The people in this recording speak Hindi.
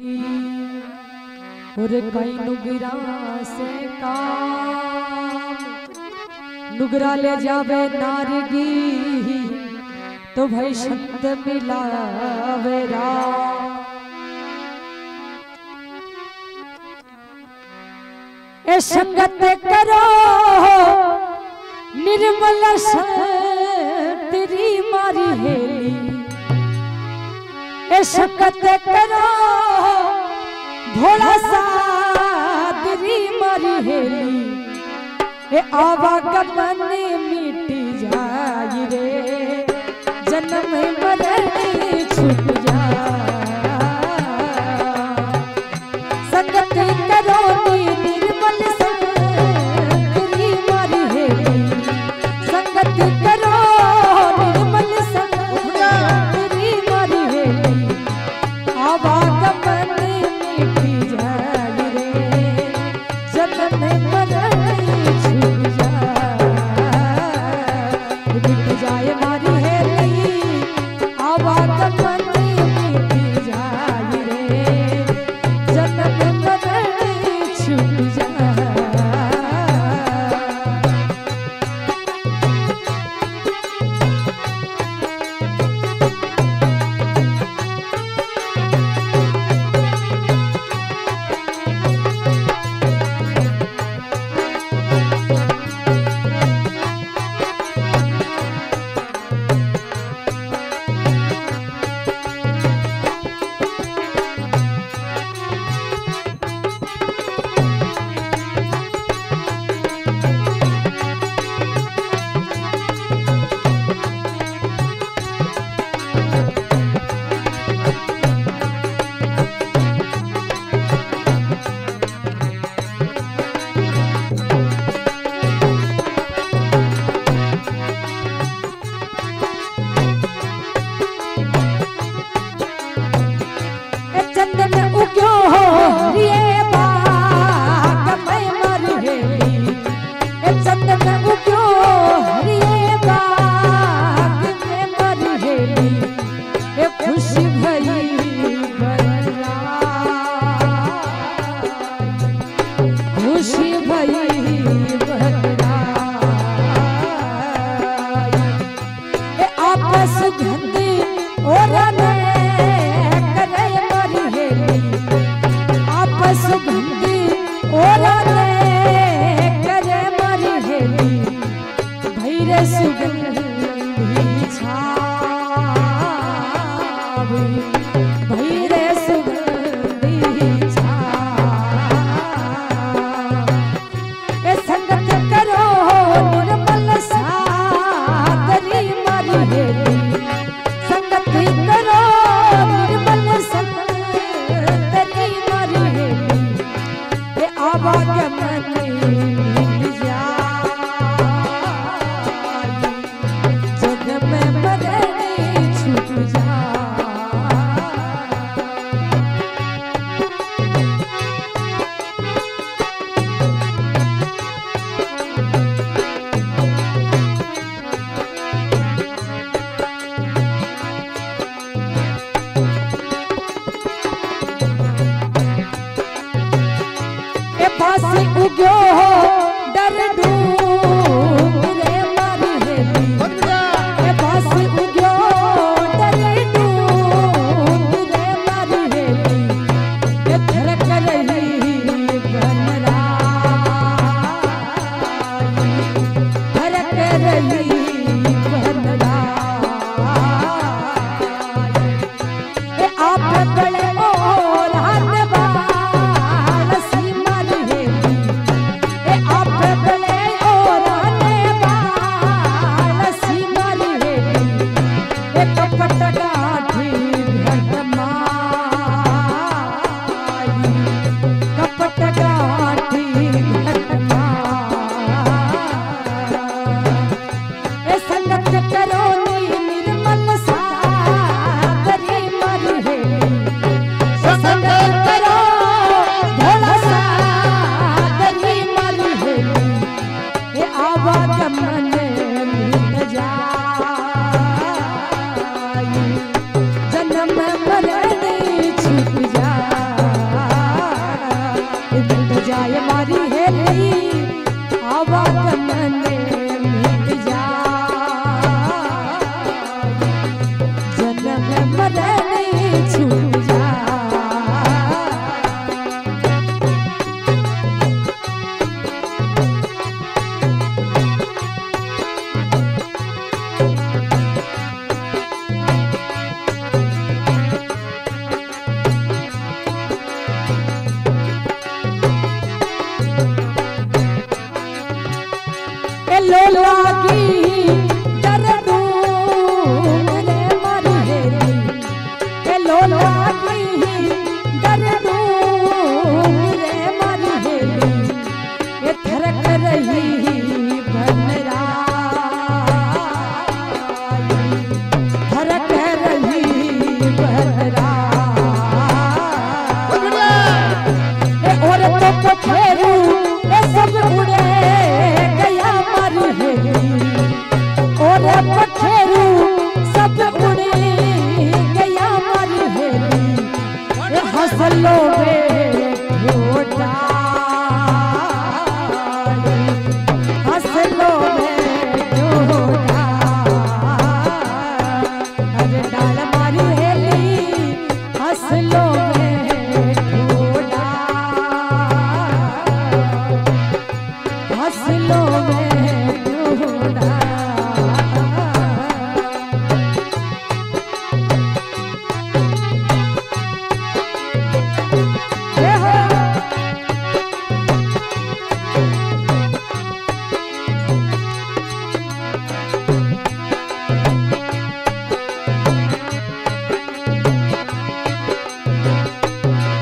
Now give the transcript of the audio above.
और कई नुगरा से काम नुगरा ले जावे नारगी तो भाई शब्द मिलावे राम। ए संगत करो निर्मल तेरी मारी हेली। ए संगत करो भोला सा तेरी मारी हेली। ए आवागमन मिटी जाई रे जन्म मरण छूट जा। संगत करो निर्मल तेरी मारी हेली। संगत करो निर्मल तेरी मारी हेली। आवागमन मिटी जाई रे जन्म मरण छूट जा। मिट जाए मारी हेली आवागमन मिटी जाई रे जन्म मरण छूट जा। लोला की दर्दू रे मारी हेली के लोला की दर्दू रे मारी हेली ये थरक रही बनराई थरक रही बनराई और तो पखेरू सब उड़े गया मारी हेली और पखेरू सब उड़े गया मारी हेली हंसलो